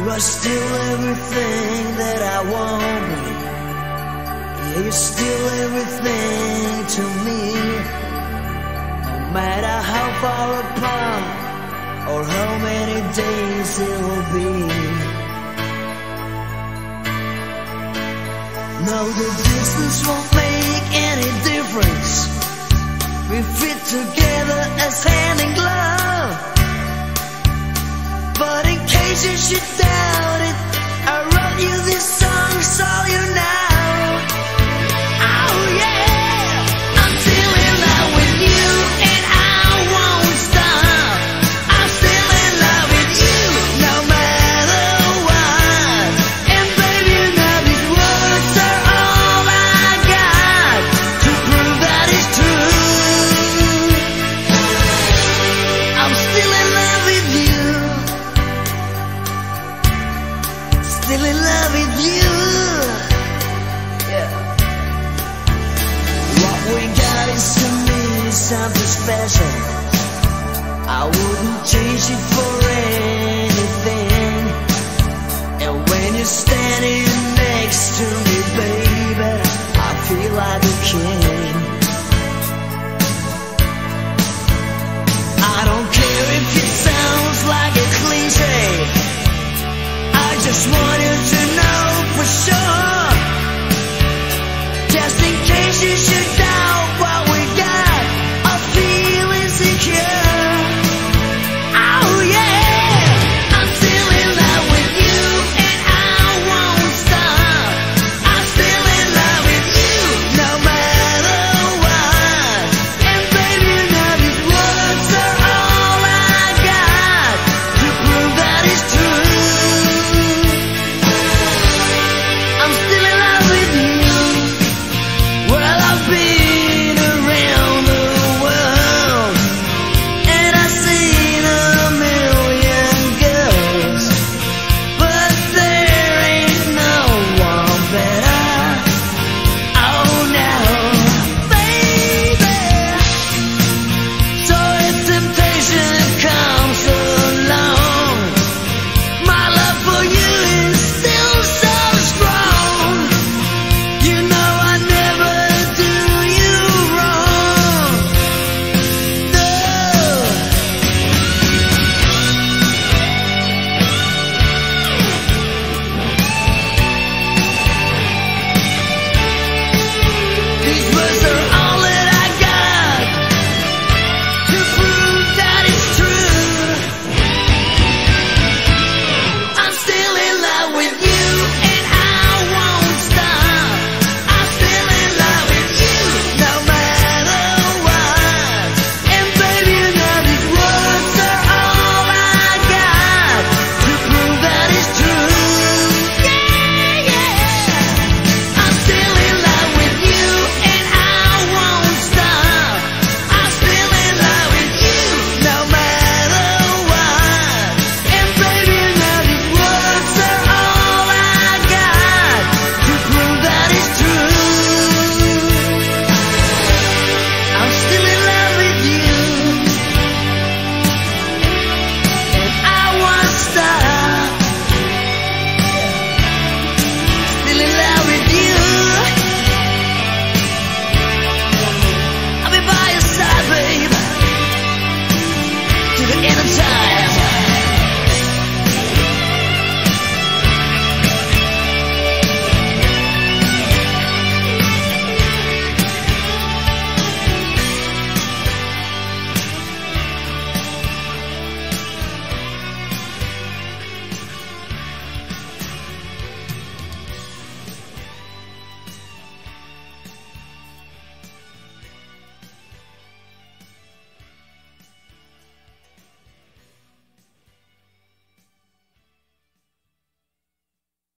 are still everything that I want to be. Yeah, you're still everything to me. No matter how far apart or how many days it will be. No, the distance won't make any difference. We fit together as hand in glove. But in case you should doubt it, I wrote you this song so you know. Oh yeah, I'm still in love with you and I won't stop. I'm still in love with you no matter what. And baby, you know these words are all I got to prove that it's true. I'm still in love with you. Still in love with you. Yeah. What we got is to me something special. I wouldn't change it for anything. And when you're standing next to me, baby, I feel like a king. I don't care if it sounds like a cliche. I just want you to